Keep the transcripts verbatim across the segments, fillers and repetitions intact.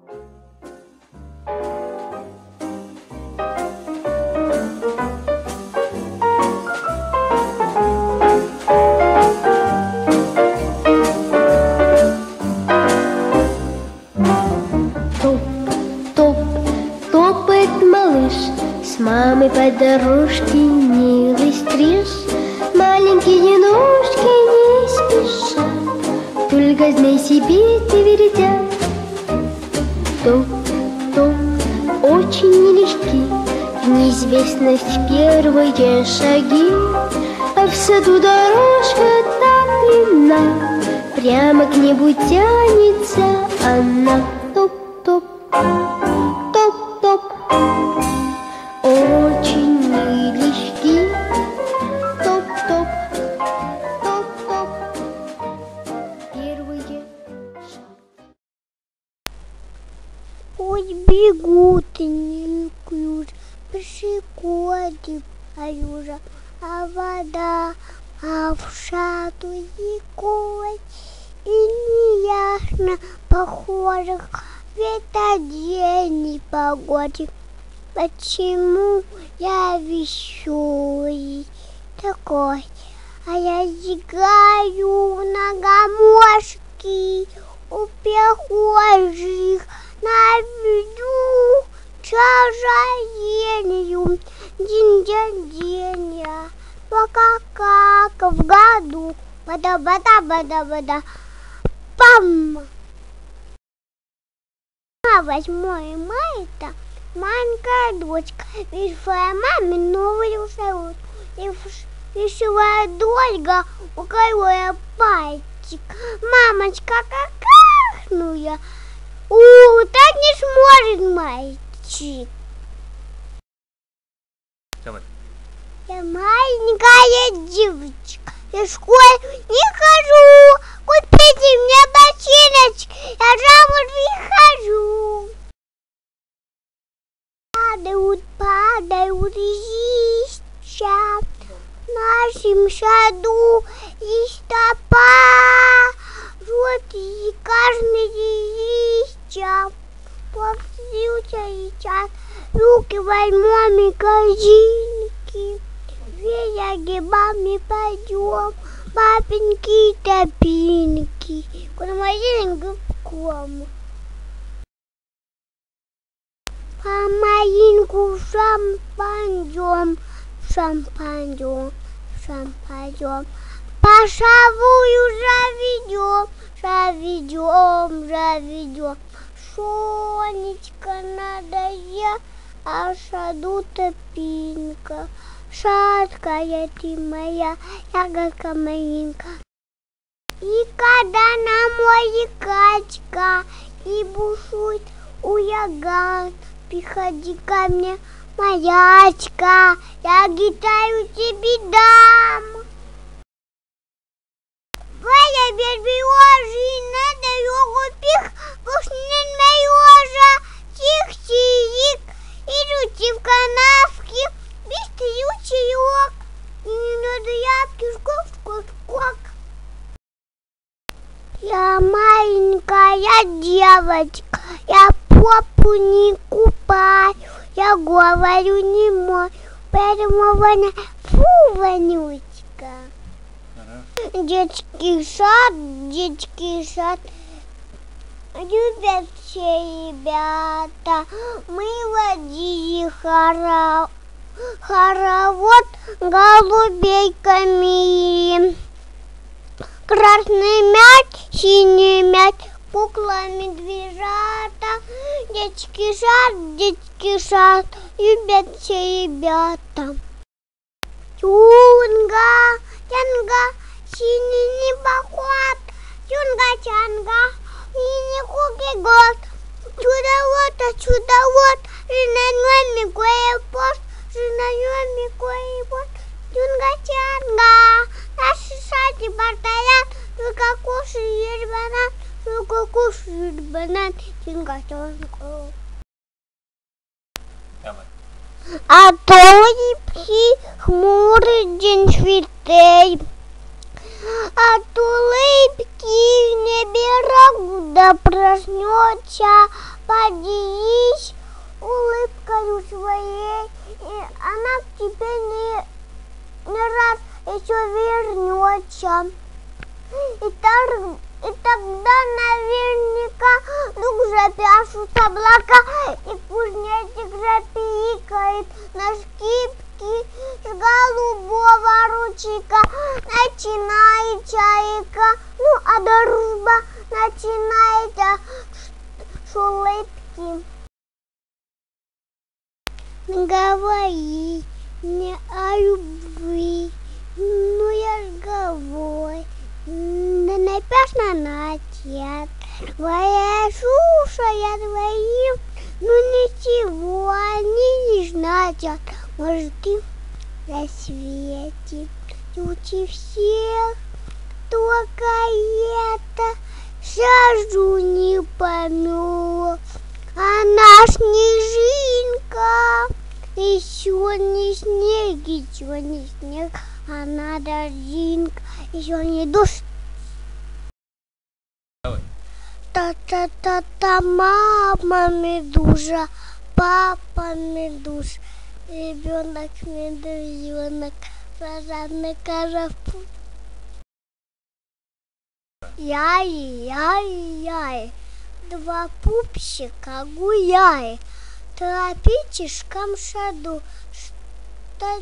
Мамы по дорожке милый стриж, маленькие ножки не спеша, только змей себе ты веретят. Топ-топ, очень нелегки в неизвестность первые шаги, а в саду дорожка так длинна, прямо к небу тянется она. Топ-топ, топ-топ, очень нелегки. Топ-топ, топ-топ, первые шаги. Пусть бегут и не клюж, пешеходы поюжа, а вода, а в шату рекой, и неясно похожих в этот день и погоде. Почему я веселый такой, а я зигаю на гамошки у прохожих на виду чажаенью. День-день-день я, пока как в году, бада-бада-бада-бада, пам! А восьмое мая-то маленькая дочка решила маме новую шарут. Решила дочка, уколола пальчик. Мамочка какахнула. У, так не сможет мальчик. Я маленькая девочка, я в школе не хожу. Купите мне ботиночки, я замуж не хожу. Падают, падают листья в нашем саду, листопад, желтые каждые листья. Повсюду сейчас руки возьмем и корзинки, две гибами пойдем, папеньки топинки, куда магазин губком. По маленьку шампаньем, шампаньем, шампаньем, по шавую заведем, заведем, заведем. Сонечка надоела, а в саду топинка. Сладкая ты моя, ягодка маленька. И когда на море качка и бушует ураган, приходи ко мне, маячка, я гитару тебе дам. Валя без бережи на дорогу пих, пушнин морожа, тих-тирик, идут в канавке, быстрый ручеек, и не надо ябки, скок-скок-скок. Я маленькая девочка, я попу не купаю, я говорю не мой, поэтому воня, фу, вонючка. Детский сад, детский сад, любят все ребята. Мы водили хоро... хоровод голубейками. Красный мяч, синий мяч, кукла медвежата. Детский сад, детский сад, любят все ребята. Юнга, янга, синий небоход, юнга-чанга, синий куки-год, чудо-вот, а чудо-вот, жена-нами кое-пост, жена-нами кое-пост, юнга-чанга, наши сади бартаят, только кушает банан, только кушает банан, юнга-чанга. А то липкий хмурый день святей, от улыбки в небе рогуда проснется поделись улыбкой своей, и она к тебе не, не раз еще вернется. И, так, и тогда наверняка вдруг запяшут облака, и кузнечик запикает на скипке с голубого ручейка. Начинает чайка, ну а дружба начинается с улыбки. Говори не о любви, ну я ж говорю. Да написано на ответ. Твоя суша, я твоим, ну ничего они не значат. Может, ты на свете лучше всех, только это сразу не помню. Она снежинка, еще не снег, еще не снег, она дождинка. Еще не дождь. Та-та-та-та, мама медуза, папа медуз, ребенок медвежонок, прозрачный карапуз. Яй-яй-яй, два пупсика гуляй, в тропическом саду. Что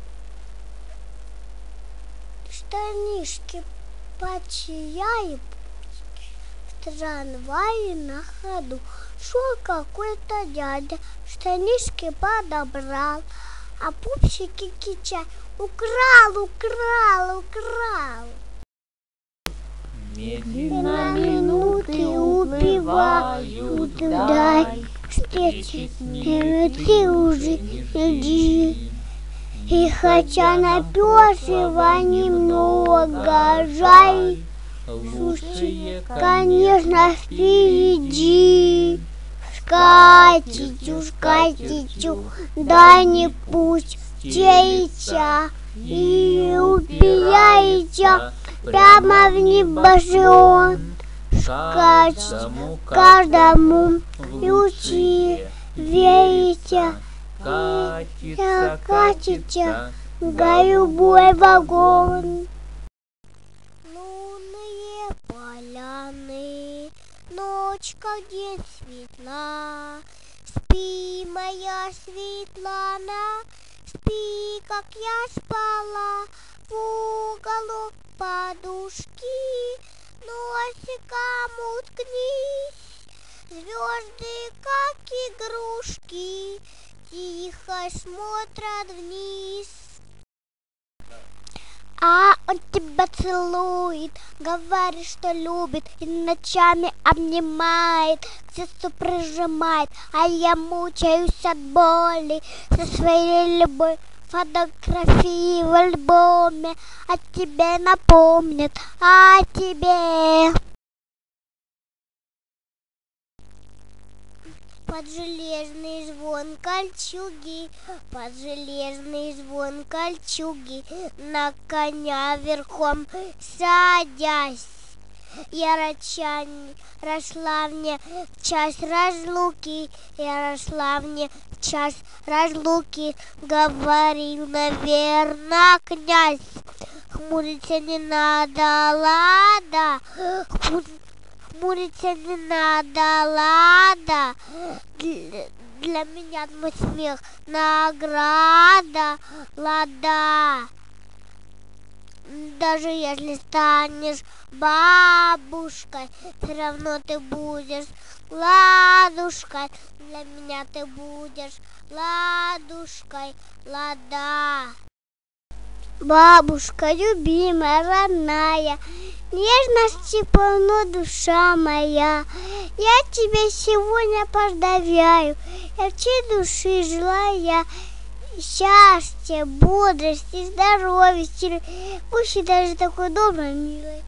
штанишки почияют в трамвае на ходу. Шел какой-то дядя, штанишки подобрал, а пупсики кича: украл, украл, украл. Медленно минуты уплывают вдаль, встречи ты уже не жди. И хотя напёсего немного жаль, сущие, конечно, впереди. Скатитю, скатитю, да не пустейся, и упияйся прямо в небосвод. Скачет каждому ключи, верите. Катится, катится голубой вагон. Лунные поляны, ночь как день светла. Спи, моя Светлана, спи, как я спала. В уголок подушки носиком уткнись. Звезды, как игрушки, тихо смотрят вниз. А он тебя целует, говорит, что любит, и ночами обнимает, к сердцу прижимает, а я мучаюсь от боли со своей любовью. Фотографии в альбоме о тебе напомнят, о тебе. Под железный звон кольчуги, под железный звон кольчуги, на коня верхом садясь. Ярославне, Ярославне в час разлуки, Ярославне в час разлуки, говорил, наверно, князь. Хмуриться не надо, лада, хмуриться не надо, лада. Для, для меня твой смех награда, лада. Даже если станешь бабушкой, все равно ты будешь ладушкой. Для меня ты будешь ладушкой, лада. Бабушка любимая, родная, нежности полно, душа моя. Я тебя сегодня поздравляю, я всей души желаю счастья, бодрости, здоровья, пусть и даже такой добрый, милый.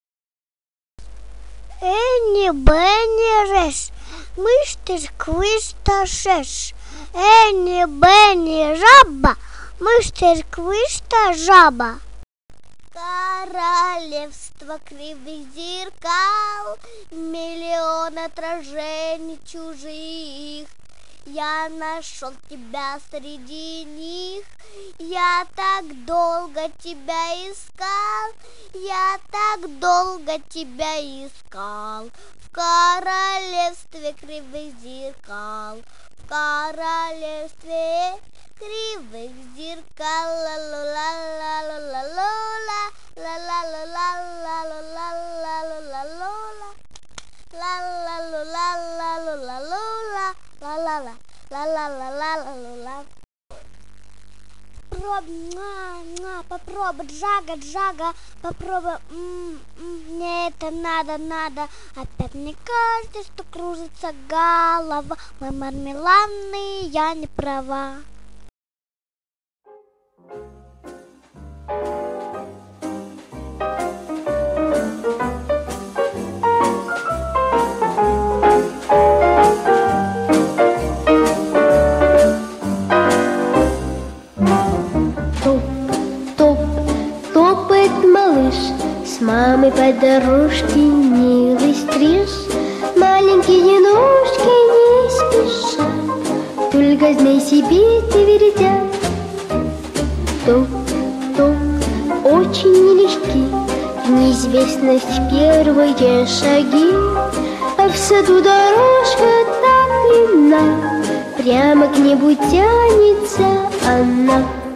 Энни, Бенни, Реш, мышь ты квышта шеш. Энни, Бенни, жаба, мышь ты квышта жаба. Королевство кривых зеркал, миллион отражений чужих. Я нашел тебя среди них, я так долго тебя искал, я так долго тебя искал. В королевстве кривых зеркал, в королевстве кривых зеркал. Ла-ла-ла-ла-ла-ла-ла-ла, ла-ла-ла-ла-ла-ла-ла-ла-ла-ла-ла, ла-ла-ла-ла-ла-ла-ла-ла-ла, ла-ла-ла, ла-ла-ла-ла-ла-ла-ла. Попробуй, муа, муа, попробуй, Джага, Джага, попробуй. М, м, мне это надо, надо. Опять мне кажется, что кружится голова. Мой мармеладный, я не права. С мамой по дорожке милый стриж, маленькие ножки не спеша только змей себе твердят. Топ-топ, очень нелегки в неизвестность первые шаги, а в саду дорожка так длинна, прямо к небу тянется она.